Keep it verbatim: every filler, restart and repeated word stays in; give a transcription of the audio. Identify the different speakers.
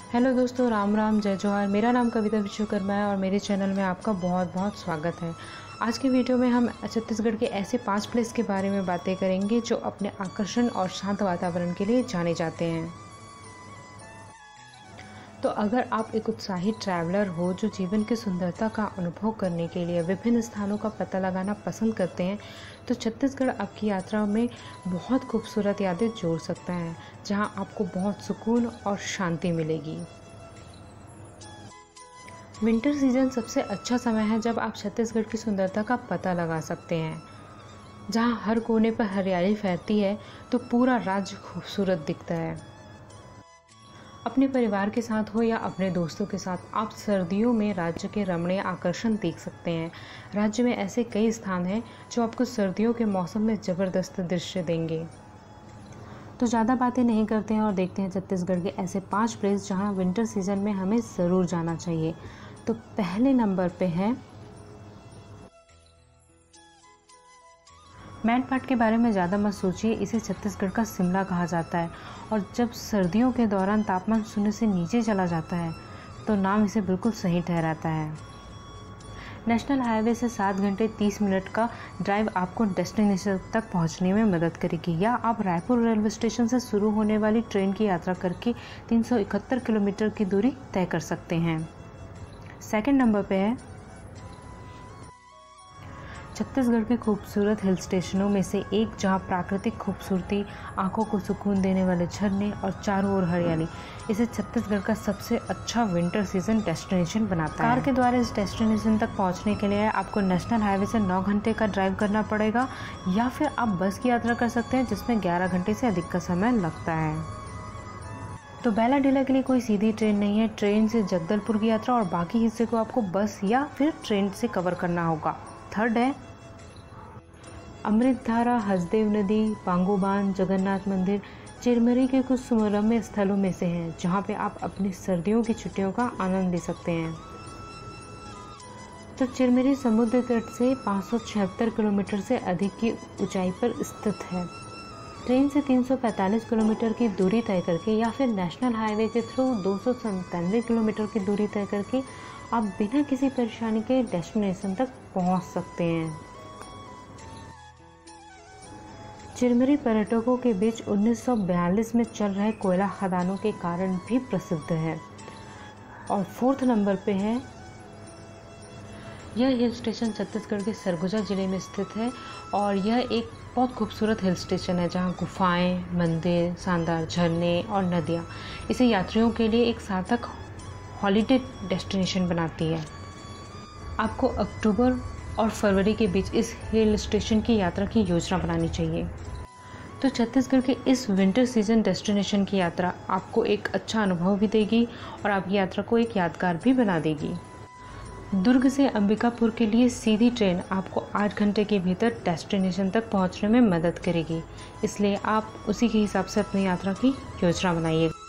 Speaker 1: Hello दोस्तों, राम राम, जय जोहार। मेरा नाम कविता विश्वकर्मा है और मेरे चैनल में आपका बहुत बहुत स्वागत है। आज के वीडियो में हम छत्तीसगढ़ के ऐसे पांच प्लेस के बारे में बातें करेंगे जो अपने आकर्षण और शांत वातावरण के लिए जाने जाते हैं। तो अगर आप एक उत्साही ट्रैवलर हो जो जीवन की सुंदरता का अनुभव करने के लिए विभिन्न स्थानों का पता लगाना पसंद करते हैं, तो छत्तीसगढ़ आपकी यात्रा में बहुत खूबसूरत यादें जोड़ सकता है, जहां आपको बहुत सुकून और शांति मिलेगी। विंटर सीजन सबसे अच्छा समय है जब आप छत्तीसगढ़ की सुंदरता का पता लगा सकते हैं। जहां हर कोने पर हरियाली फैलती है तो पूरा राज्य खूबसूरत दिखता है। अपने परिवार के साथ हो या अपने दोस्तों के साथ, आप सर्दियों में राज्य के रमणीय आकर्षण देख सकते हैं। राज्य में ऐसे कई स्थान हैं जो आपको सर्दियों के मौसम में ज़बरदस्त दृश्य देंगे। तो ज़्यादा बातें नहीं करते हैं और देखते हैं छत्तीसगढ़ के ऐसे पांच प्लेस जहां विंटर सीजन में हमें ज़रूर जाना चाहिए। तो पहले नंबर पे है मैनपाट। के बारे में ज़्यादा मत सोचिए, इसे छत्तीसगढ़ का शिमला कहा जाता है और जब सर्दियों के दौरान तापमान शून्य से नीचे चला जाता है तो नाम इसे बिल्कुल सही ठहराता है। नेशनल हाईवे से सात घंटे तीस मिनट का ड्राइव आपको डेस्टिनेशन तक पहुंचने में मदद करेगी, या आप रायपुर रेलवे स्टेशन से शुरू होने वाली ट्रेन की यात्रा करके तीन सौ इकहत्तर किलोमीटर की दूरी तय कर सकते हैं। सेकंड नंबर पे है छत्तीसगढ़ के खूबसूरत हिल स्टेशनों में से एक, जहां प्राकृतिक खूबसूरती, आंखों को सुकून देने वाले झरने और चारों ओर हरियाली इसे छत्तीसगढ़ का सबसे अच्छा विंटर सीजन डेस्टिनेशन बनाता है। कार के द्वारा इस डेस्टिनेशन तक पहुंचने के लिए आपको नेशनल हाईवे से नौ घंटे का ड्राइव करना पड़ेगा, या फिर आप बस की यात्रा कर सकते हैं जिसमें ग्यारह घंटे से अधिक का समय लगता है। तो बैलाडीला के लिए कोई सीधी ट्रेन नहीं है। ट्रेन से जगदलपुर की यात्रा और बाकी हिस्से को आपको बस या फिर ट्रेन से कवर करना होगा। थर्ड है अमृतधारा, हसदेव नदी, पांगु बांध, जगन्नाथ मंदिर चिरमिरी के कुछ सुरम्य स्थलों में से हैं, जहां पे आप अपनी सर्दियों की छुट्टियों का आनंद ले सकते हैं। तो चिरमिरी समुद्र तट से पाँच सौ छिहत्तर किलोमीटर से अधिक की ऊंचाई पर स्थित है। ट्रेन से तीन सौ पैंतालीस किलोमीटर की दूरी तय करके या फिर नेशनल हाईवे के थ्रू दो सौ संतानवे किलोमीटर की दूरी तय करके आप बिना किसी परेशानी के डेस्टिनेशन तक पहुंच सकते हैं। चिरमिरी पर्यटकों के बीच उन्नीस सौ बयालीस में चल रहे कोयला खदानों के कारण भी प्रसिद्ध है। और फोर्थ नंबर पे है, यह हिल स्टेशन छत्तीसगढ़ के सरगुजा जिले में स्थित है और यह एक बहुत खूबसूरत हिल स्टेशन है जहां गुफाएं, मंदिर, शानदार झरने और नदियां इसे यात्रियों के लिए एक सार्थक हॉलिडे डेस्टिनेशन बनाती है। आपको अक्टूबर और फरवरी के बीच इस हिल स्टेशन की यात्रा की योजना बनानी चाहिए। तो छत्तीसगढ़ के इस विंटर सीजन डेस्टिनेशन की यात्रा आपको एक अच्छा अनुभव भी देगी और आपकी यात्रा को एक यादगार भी बना देगी। दुर्ग से अंबिकापुर के लिए सीधी ट्रेन आपको आठ घंटे के भीतर डेस्टिनेशन तक पहुंचने में मदद करेगी, इसलिए आप उसी के हिसाब से अपनी यात्रा की योजना बनाइए।